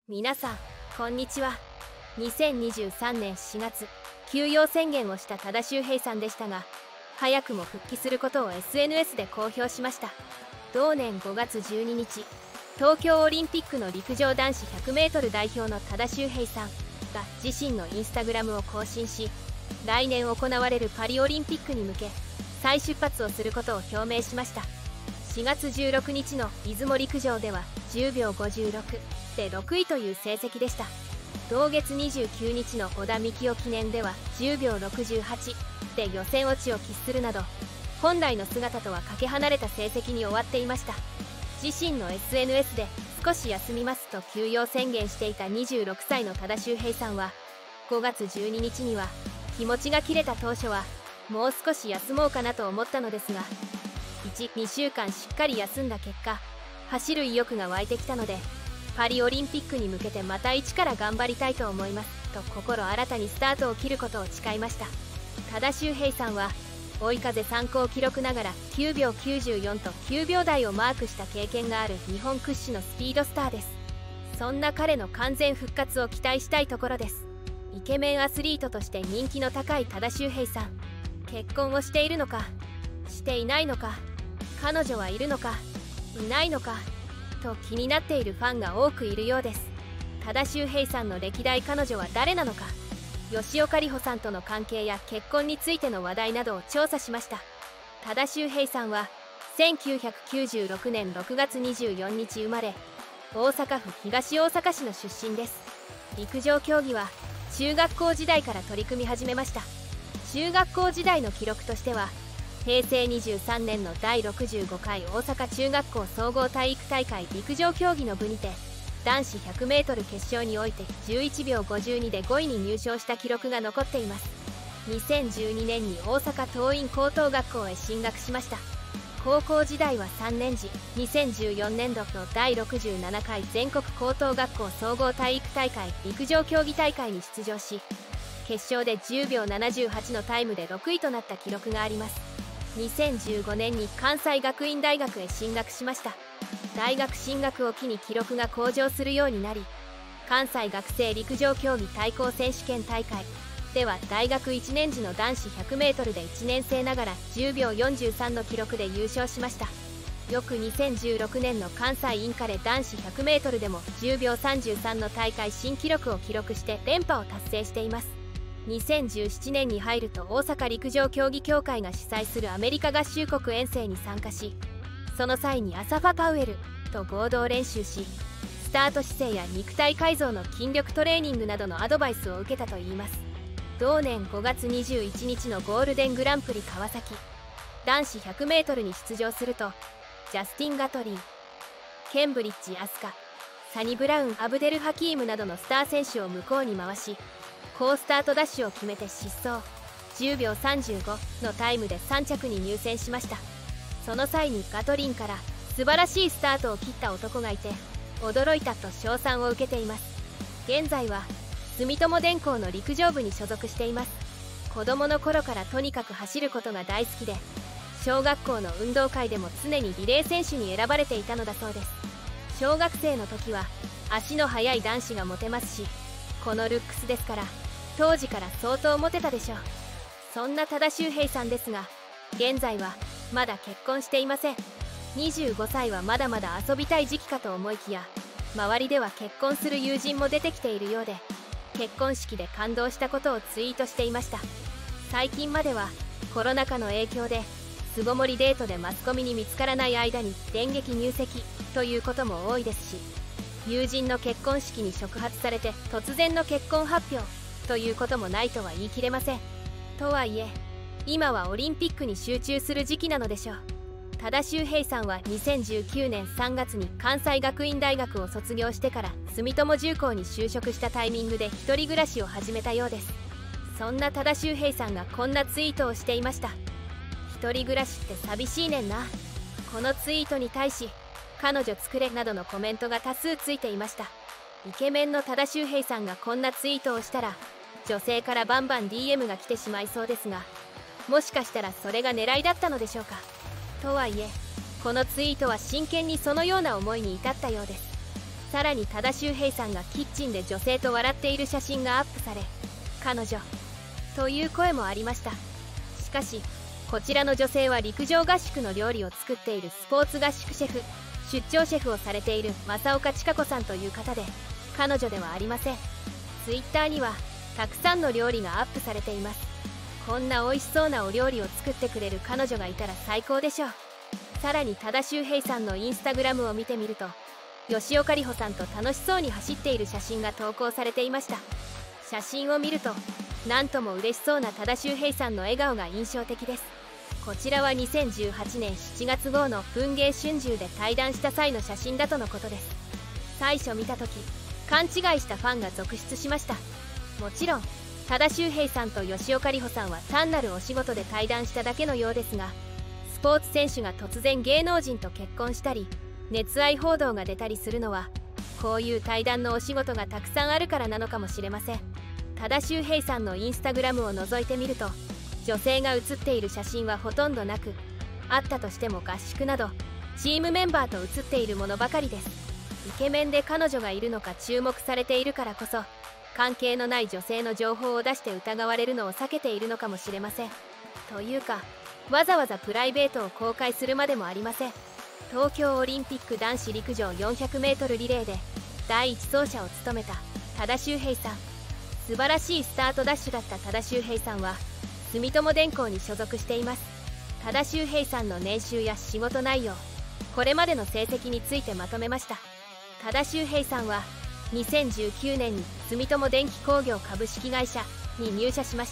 皆さんこんにちは。2023年4月休養宣言をした多田修平さんでしたが、早くも復帰することを SNS で公表しました。同年5月12日、東京オリンピックの陸上男子 100m 代表の多田修平さんが自身のインスタグラムを更新し、来年行われるパリオリンピックに向け再出発をすることを表明しました。4月16日の出雲陸上では10秒56で6位という成績でした。同月29日の織田幹雄記念では10秒68で予選落ちを喫するなど、本来の姿とはかけ離れた成績に終わっていました。自身の SNS で少し休みますと休養宣言していた26歳の多田修平さんは、5月12日には気持ちが切れた当初はもう少し休もうかなと思ったのですが、2週間しっかり休んだ結果、走る意欲が湧いてきたので、パリオリンピックに向けてまた一から頑張りたいと思いますと心新たにスタートを切ることを誓いました。多田修平さんは追い風参考記録ながら9秒94と9秒台をマークした経験がある日本屈指のスピードスターです。そんな彼の完全復活を期待したいところです。イケメンアスリートとして人気の高い多田修平さん、結婚をしているのかしていないのか、彼女はいるのかいないのかと気になっているファンが多くいるようです。多田修平さんの歴代彼女は誰なのか、吉岡里帆さんとの関係や結婚についての話題などを調査しました。多田修平さんは1996年6月24日生まれ、大阪府東大阪市の出身です。陸上競技は中学校時代から取り組み始めました。中学校時代の記録としては、平成23年の第65回大阪中学校総合体育大会陸上競技の部にて、男子 100m 決勝において11秒52で5位に入賞した記録が残っています。2012年に大阪桐蔭高等学校へ進学しました。高校時代は3年時、2014年度の第67回全国高等学校総合体育大会陸上競技大会に出場し、決勝で10秒78のタイムで6位となった記録があります。2015年に関西学院大学へ進学しました。大学進学を機に記録が向上するようになり、関西学生陸上競技対抗選手権大会では大学1年時の男子 100m で1年生ながら10秒43の記録で優勝しました。翌2016年の関西インカレ男子 100m でも10秒33の大会新記録を記録して連覇を達成しています。2017年に入ると大阪陸上競技協会が主催するアメリカ合衆国遠征に参加し、その際にアサファ・パウエルと合同練習し、スタート姿勢や肉体改造の筋力トレーニングなどのアドバイスを受けたといいます。同年5月21日のゴールデングランプリ川崎男子 100m に出場すると、ジャスティン・ガトリー、ケンブリッジ・アスカ、サニブラウン・アブデル・ハキームなどのスター選手を向こうに回し、好スタートダッシュを決めて疾走10秒35のタイムで3着に入選しました。その際にガトリンから素晴らしいスタートを切った男がいて驚いたと称賛を受けています。現在は住友電工の陸上部に所属しています。子供の頃からとにかく走ることが大好きで、小学校の運動会でも常にリレー選手に選ばれていたのだそうです。小学生の時は足の速い男子がモテますし、このルックスですから当時から相当モテたでしょう。そんな多田修平さんですが、現在はまだ結婚していません。25歳はまだまだ遊びたい時期かと思いきや、周りでは結婚する友人も出てきているようで、結婚式で感動したことをツイートしていました。最近まではコロナ禍の影響で巣ごもりデートでマスコミに見つからない間に電撃入籍ということも多いですし、友人の結婚式に触発されて突然の結婚発表ということもないとは言い切れません。とはいえ今はオリンピックに集中する時期なのでしょう。多田修平さんは2019年3月に関西学院大学を卒業してから住友重工に就職したタイミングで一人暮らしを始めたようです。そんな多田修平さんがこんなツイートをしていました。一人暮らしって寂しいねんな。このツイートに対し彼女作れなどのコメントが多数ついていました。イケメンの多田修平さんがこんなツイートをしたら女性からバンバン DM が来てしまいそうですが、もしかしたらそれが狙いだったのでしょうか。とはいえこのツイートは真剣にそのような思いに至ったようです。 さらに多田修平さんがキッチンで女性と笑っている写真がアップされ、彼女という声もありました。しかしこちらの女性は陸上合宿の料理を作っているスポーツ合宿シェフ、出張シェフをされている正岡千佳子さんという方で、彼女ではありません。ツイッターにはたくさんの料理がアップされています。こんな美味しそうなお料理を作ってくれる彼女がいたら最高でしょう。さらに多田修平さんのインスタグラムを見てみると、吉岡里帆さんと楽しそうに走っている写真が投稿されていました。写真を見るとなんとも嬉しそうな多田修平さんの笑顔が印象的です。こちらは2018年7月号の文藝春秋で対談した際の写真だとのことです。最初見た時勘違いしたファンが続出しました。もちろん多田修平さんと吉岡里帆さんは単なるお仕事で対談しただけのようですが、スポーツ選手が突然芸能人と結婚したり熱愛報道が出たりするのは、こういう対談のお仕事がたくさんあるからなのかもしれません。多田修平さんのインスタグラムを覗いてみると、女性が写っている写真はほとんどなく、あったとしても合宿などチームメンバーと写っているものばかりです。イケメンで彼女がいるのか注目されているからこそ、関係のない女性の情報を出して疑われるのを避けているのかもしれません。というかわざわざプライベートを公開するまでもありません。東京オリンピック男子陸上 400m リレーで第1走者を務めた多田修平さん。素晴らしいスタートダッシュだった多田修平さんは住友電工に所属しています。多田修平さんの年収や仕事内容、これまでの成績についてまとめました。多田修平さんは2019年に住友電機工業株式会社に入社しました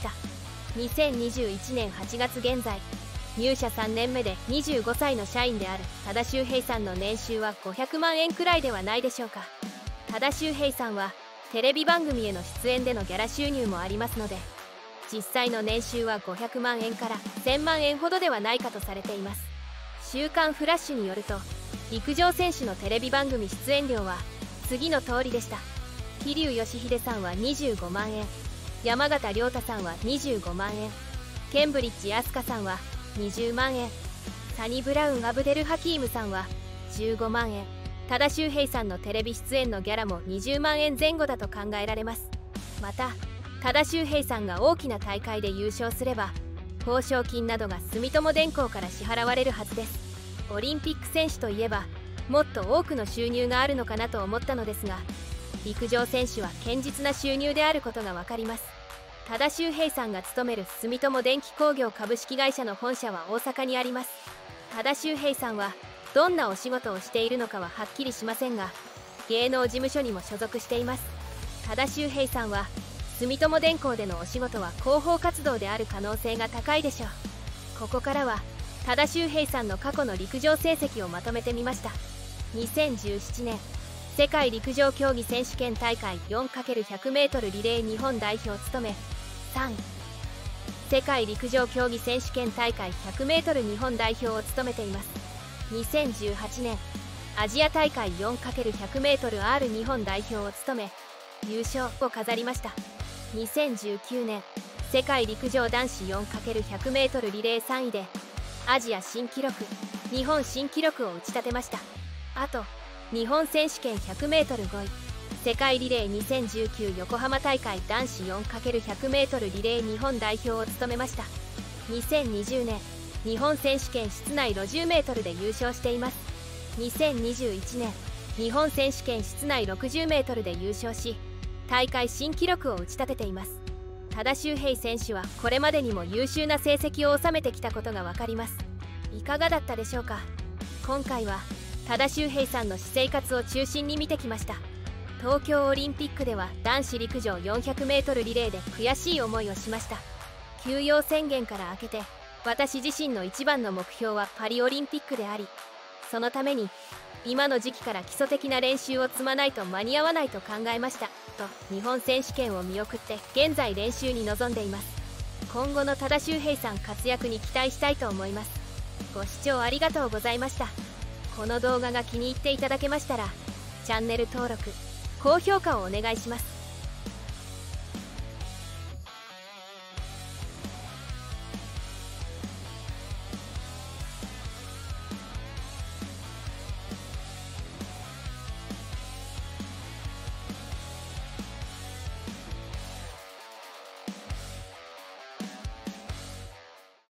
。2021年8月現在、入社3年目で25歳の社員である多田修平さんの年収は500万円くらいではないでしょうか。多田修平さんはテレビ番組への出演でのギャラ収入もありますので、実際の年収は500万円から1000万円ほどではないかとされています。週刊フラッシュによると、陸上選手のテレビ番組出演料は次の通りでした。桐生祥秀さんは25万円、山縣亮太さんは25万円、ケンブリッジ飛鳥さんは20万円、サニブラウン・アブデル・ハキームさんは15万円、多田修平さんのテレビ出演のギャラも20万円前後だと考えられます。また多田修平さんが大きな大会で優勝すれば、報奨金などが住友電工から支払われるはずです。オリンピック選手といえばもっと多くの収入があるのかなと思ったのですが、陸上選手は堅実な収入であることが分かります。多田修平さんが勤める住友電機工業株式会社の本社は大阪にあります。多田修平さんはどんなお仕事をしているのかははっきりしませんが、芸能事務所にも所属しています。多田修平さんは住友電工でのお仕事は広報活動である可能性が高いでしょう。ここからは多田修平さんの過去の陸上成績をまとめてみました。2017年世界陸上競技選手権大会 4×100m リレー日本代表を務め3位、世界陸上競技選手権大会 100m 日本代表を務めています。2018年アジア大会 4×100m/R 日本代表を務め優勝を飾りました。2019年世界陸上男子 4×100m リレー3位でアジア新記録、日本新記録を打ち立てました。あと日本選手権 100m5 位、世界リレー2019横浜大会男子 4×100m リレー日本代表を務めました。2020年日本選手権室内 50m で優勝しています。2021年日本選手権室内 60m で優勝し、大会新記録を打ち立てています。多田修平選手はこれまでにも優秀な成績を収めてきたことが分かります。いかがだったでしょうか。今回は多田修平さんの私生活を中心に見てきました。東京オリンピックでは男子陸上 400m リレーで悔しい思いをしました。休養宣言から明けて私自身の一番の目標はパリオリンピックであり、そのために今の時期から基礎的な練習を積まないと間に合わないと考えましたと日本選手権を見送って現在練習に臨んでいます。今後の多田修平さん活躍に期待したいと思います。ご視聴ありがとうございました。この動画が気に入っていただけましたらチャンネル登録、高評価をお願いします。